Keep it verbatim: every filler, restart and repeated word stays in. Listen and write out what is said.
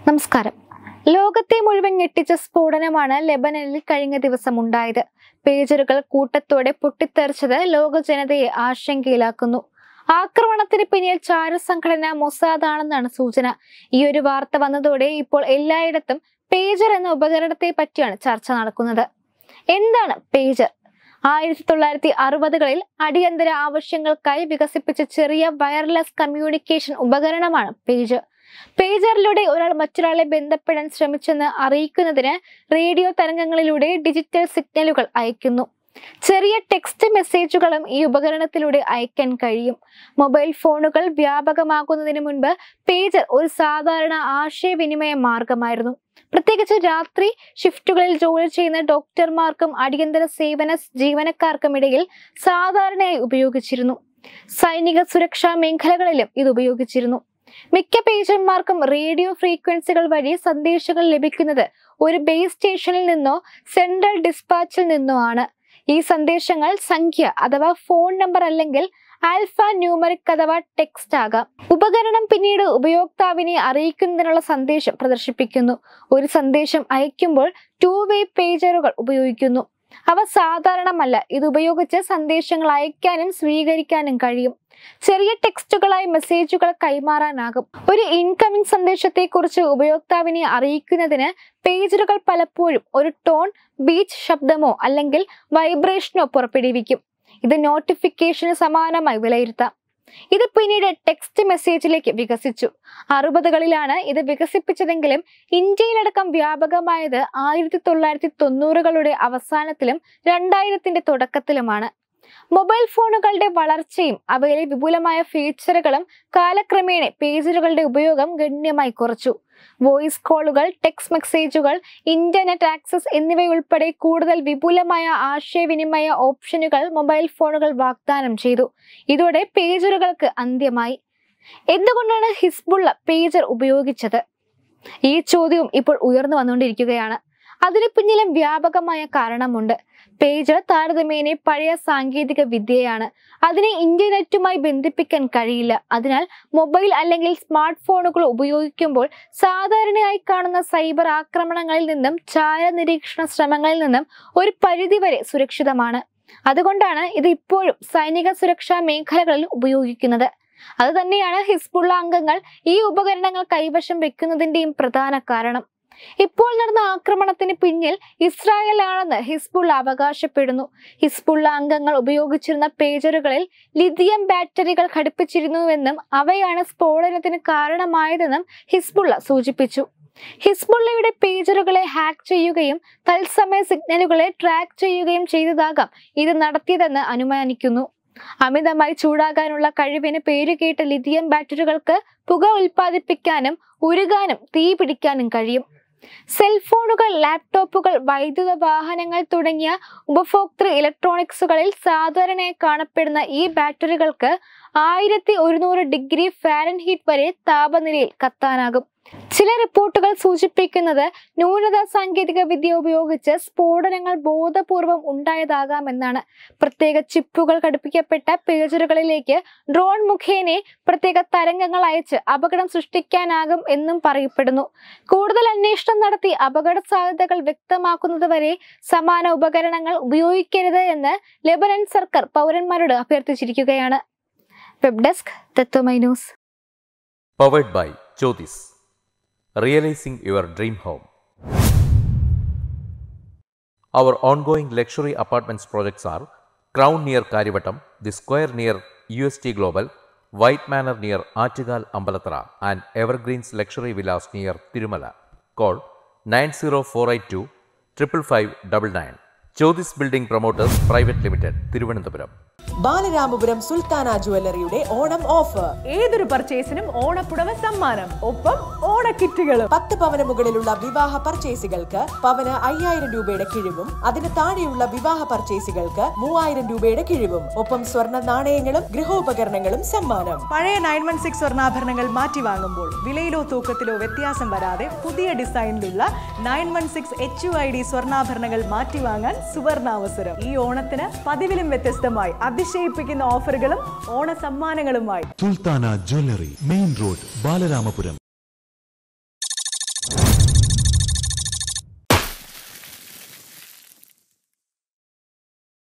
നമസ്കാരം. ലോകത്തെ മുഴുവൻ ഞെട്ടിച്ച സ്ഫോടനമാണ് ലെബനനിൽ കഴിഞ്ഞ ദിവസം ഉണ്ടായത്. പേജറുകൾ കൂട്ടത്തോടെ പൊട്ടിത്തെറിച്ചത് ലോക ജനതയെ ആശങ്കയിലാക്കുന്നു. ആക്രമണത്തിന് പിന്നിൽ ചാരസംഘടന മൊസാദാണെന്നാണ് സൂചന. ഈ ഒരു വാർത്ത വന്നതോടെ ഇപ്പോൾ എല്ലായിടത്തും പേജർ എന്ന ഉപകരണത്തെ പറ്റിയാണ് ചർച്ച നടക്കുന്നത്. എന്താണ് പേജർ? ആയിരത്തി തൊള്ളായിരത്തി അറുപതുകളിൽ അടിയന്തര ആവശ്യങ്ങൾക്കായി വികസിപ്പിച്ച ചെറിയ വയർലെസ് കമ്മ്യൂണിക്കേഷൻ ഉപകരണമാണ് പേജർ. പേജറിലൂടെ ഒരാൾ മറ്റൊരാളെ ബന്ധപ്പെടാൻ ശ്രമിച്ചെന്ന് അറിയിക്കുന്നതിന് റേഡിയോ തരംഗങ്ങളിലൂടെ ഡിജിറ്റൽ സിഗ്നലുകൾ അയക്കുന്നു. ചെറിയ ടെക്സ്റ്റ് മെസ്സേജുകളും ഈ ഉപകരണത്തിലൂടെ അയക്കാൻ കഴിയും. മൊബൈൽ ഫോണുകൾ വ്യാപകമാകുന്നതിന് മുൻപ് പേജർ ഒരു സാധാരണ ആശയവിനിമയ മാർഗമായിരുന്നു. പ്രത്യേകിച്ച് രാത്രി ഷിഫ്റ്റുകളിൽ ജോലി ചെയ്യുന്ന ഡോക്ടർമാർക്കും അടിയന്തര സേവന ജീവനക്കാർക്കും ഇടയിൽ സാധാരണയായി ഉപയോഗിച്ചിരുന്നു. സൈനിക സുരക്ഷാ മേഖലകളിലും ഇത് ഉപയോഗിച്ചിരുന്നു. മിക്ക പേജർമാർക്കും റേഡിയോ ഫ്രീക്വൻസികൾ വഴി സന്ദേശങ്ങൾ ലഭിക്കുന്നത് ഒരു ബേസ് സ്റ്റേഷനിൽ നിന്നോ സെൻട്രൽ ഡിസ്പാച്ചിൽ നിന്നോ ആണ്. ഈ സന്ദേശങ്ങൾ സംഖ്യ അഥവാ ഫോൺ നമ്പർ അല്ലെങ്കിൽ ആൽഫ ന്യൂമറിക് അഥവാ ടെക്സ്റ്റ് ആകാം. ഉപകരണം പിന്നീട് ഉപയോക്താവിനെ അറിയിക്കുന്നതിനുള്ള സന്ദേശം പ്രദർശിപ്പിക്കുന്നു. ഒരു സന്ദേശം അയക്കുമ്പോൾ ടു വേ പേജറുകൾ ഉപയോഗിക്കുന്നു. അവ സാധാരണമല്ല. ഇത് ഉപയോഗിച്ച് സന്ദേശങ്ങൾ അയക്കാനും സ്വീകരിക്കാനും കഴിയും. ചെറിയ ടെക്സ്റ്റുകളായി മെസ്സേജുകൾ കൈമാറാനാകും. ഒരു ഇൻകമിംഗ് സന്ദേശത്തെ കുറിച്ച് ഉപയോക്താവിനെ അറിയിക്കുന്നതിന് പേജറുകൾ പലപ്പോഴും ഒരു ടോൺ, ബീച്ച് ശബ്ദമോ അല്ലെങ്കിൽ വൈബ്രേഷനോ പുറപ്പെടുവിക്കും. ഇത് നോട്ടിഫിക്കേഷന് സമാനമായി വിലയിരുത്താം. ഇത് പിന്നീട് ടെക്സ്റ്റ് മെസ്സേജിലേക്ക് വികസിച്ചു. അറുപതുകളിലാണ് ഇത് വികസിപ്പിച്ചതെങ്കിലും ഇന്ത്യയിലടക്കം വ്യാപകമായത് ആയിരത്തി തൊള്ളായിരത്തി തൊണ്ണൂറുകളുടെ അവസാനത്തിലും രണ്ടായിരത്തിന്റെ തുടക്കത്തിലുമാണ്. മൊബൈൽ ഫോണുകളുടെ വളർച്ചയും അവയിലെ വിപുലമായ ഫീച്ചറുകളും കാലക്രമേണ പേജറുകളുടെ ഉപയോഗം ഗണ്യമായി കുറച്ചു. വോയിസ് കോളുകൾ, ടെക്സ്റ്റ് മെസ്സേജുകൾ, ഇന്റർനെറ്റ് ആക്സസ് എന്നിവയുൾപ്പെടെ കൂടുതൽ വിപുലമായ ആശയവിനിമയ ഓപ്ഷനുകൾ മൊബൈൽ ഫോണുകൾ വാഗ്ദാനം ചെയ്തു. ഇതോടെ പേജറുകൾക്ക് അന്ത്യമായി. എന്തുകൊണ്ടാണ് ഹിസ്ബുള്ള പേജർ ഉപയോഗിച്ചത്? ഈ ചോദ്യവും ഇപ്പോൾ ഉയർന്നു വന്നുകൊണ്ടിരിക്കുകയാണ്. അതിന് പിന്നിലും വ്യാപകമായ കാരണമുണ്ട്. പേജർ താരതമ്യേന പഴയ സാങ്കേതിക വിദ്യയാണ്. അതിനെ ഇന്റർനെറ്റുമായി ബന്ധിപ്പിക്കാൻ കഴിയില്ല. അതിനാൽ മൊബൈൽ അല്ലെങ്കിൽ സ്മാർട്ട് ഫോണുകൾ ഉപയോഗിക്കുമ്പോൾ സാധാരണയായി കാണുന്ന സൈബർ ആക്രമണങ്ങളിൽ നിന്നും ചാര നിരീക്ഷണ ശ്രമങ്ങളിൽ നിന്നും ഒരു പരിധിവരെ സുരക്ഷിതമാണ്. അതുകൊണ്ടാണ് ഇത് ഇപ്പോഴും സൈനിക സുരക്ഷാ മേഖലകളിൽ ഉപയോഗിക്കുന്നത്. അത് തന്നെയാണ് ഹിസ്ബുള്ള അംഗങ്ങൾ ഈ ഉപകരണങ്ങൾ കൈവശം വെക്കുന്നതിന്റെയും പ്രധാന കാരണം. ഇപ്പോൾ നടന്ന ആക്രമണത്തിന് പിന്നിൽ ഇസ്രായേലാണെന്ന് ഹിസ്ബുള്ള അവകാശപ്പെടുന്നു. ഹിസ്ബുള്ള അംഗങ്ങൾ ഉപയോഗിച്ചിരുന്ന പേജറുകളിൽ ലിഥിയം ബാറ്ററികൾ ഘടിപ്പിച്ചിരുന്നുവെന്നും അവയാണ് സ്ഫോടനത്തിന് കാരണമായതെന്നും ഹിസ്ബുള്ള സൂചിപ്പിച്ചു. ഹിസ്ബുള്ളയുടെ പേജറുകളെ ഹാക്ക് ചെയ്യുകയും തത്സമയ സിഗ്നലുകളെ ട്രാക്ക് ചെയ്യുകയും ചെയ്തതാകാം ഇത് നടത്തിയതെന്ന് അനുമാനിക്കുന്നു. അമിതമായി ചൂടാകാനുള്ള കഴിവിന് പേരുകേട്ട ലിഥിയം ബാറ്ററികൾക്ക് പുക ഉൽപ്പാദിപ്പിക്കാനും ഉരുകാനും തീ പിടിക്കാനും കഴിയും. സെൽഫോണുകൾ, ലാപ്ടോപ്പുകൾ, വൈദ്യുത വാഹനങ്ങൾ തുടങ്ങിയ ഉപഭോക്തൃ ഇലക്ട്രോണിക്സുകളിൽ സാധാരണയായി കാണപ്പെടുന്ന ഈ ബാറ്ററികൾക്ക് ആയിരത്തി ഒരുന്നൂറ് ഡിഗ്രി ഫാരൻഹീറ്റ് വരെ താപനിലയിൽ കത്താനാകും. ചില റിപ്പോർട്ടുകൾ സൂചിപ്പിക്കുന്നത് ന്യൂനത സാങ്കേതിക വിദ്യ ഉപയോഗിച്ച് സ്ഫോടനങ്ങൾ ബോധപൂർവം ഉണ്ടായതാകാമെന്നാണ്. പ്രത്യേക ചിപ്പുകൾ ഘടിപ്പിക്കപ്പെട്ട പേജറുകളിലേക്ക് ഡ്രോൺ മുഖേന പ്രത്യേക തരംഗങ്ങൾ അയച്ച് അപകടം സൃഷ്ടിക്കാനാകും എന്നും പറയപ്പെടുന്നു. കൂടുതൽ അന്വേഷണം നടത്തി അപകട സാധ്യതകൾ വ്യക്തമാക്കുന്നതുവരെ സമാന ഉപകരണങ്ങൾ ഉപയോഗിക്കരുത് എന്ന് ലെബനൻ സർക്കാർ പൗരന്മാരോട് അഭ്യർത്ഥിച്ചിരിക്കുകയാണ്. Web desk Tatwamayi news. Powered by Jyotis. Realizing your dream home. Our ongoing luxury apartments projects are Crown near Karivattam, The Square near U S T Global, White Manor near Achigal Ambalathara, and Evergreens Luxury Villas near Tirumala. Call nine zero four eight two five five nine nine. Jyotis Building Promoters Private Limited, Thiruvananthapuram. Balaramapuram Sultana ജുവല്ലറിയുടെ Onam offer. ഏതൊരു പർച്ചേസിനും ഓണപ്പുടവ സമ്മാനം, ഒപ്പം ഓണക്കിറ്റുകളും. പത്ത് പവന് മുകളിലുള്ള വിവാഹ പർച്ചേസുകൾക്ക് പവന് അയ്യായിരം രൂപയുടെ കിഴിവും അതിന് താഴെയുള്ള വിവാഹ പർച്ചേസുകൾക്ക് മൂവായിരം രൂപയുടെ കിഴിവും, ഒപ്പം സ്വർണ്ണ നാണയങ്ങളും ഗൃഹോപകരണങ്ങളും സമ്മാനം. പഴയ നയൻ വൺ സിക്സ് സ്വർണ്ണാഭരണങ്ങൾ മാറ്റി വാങ്ങുമ്പോൾ വിലയിലോ തൂക്കത്തിലോ വ്യത്യാസം വരാതെ പുതിയ ഡിസൈനിലുള്ള nine one six H U I D സ്വർണ്ണാഭരണങ്ങൾ മാറ്റി വാങ്ങാൻ സുവർണാവസരം. ഈ ഓണത്തിന് പതിവിലും വ്യത്യസ്തമായി അതിശയിപ്പിക്കുന്ന ഓഫറുകളും ഓണ സമ്മാനങ്ങളുമായി Sultana jewellery, main road, Balaramapuram.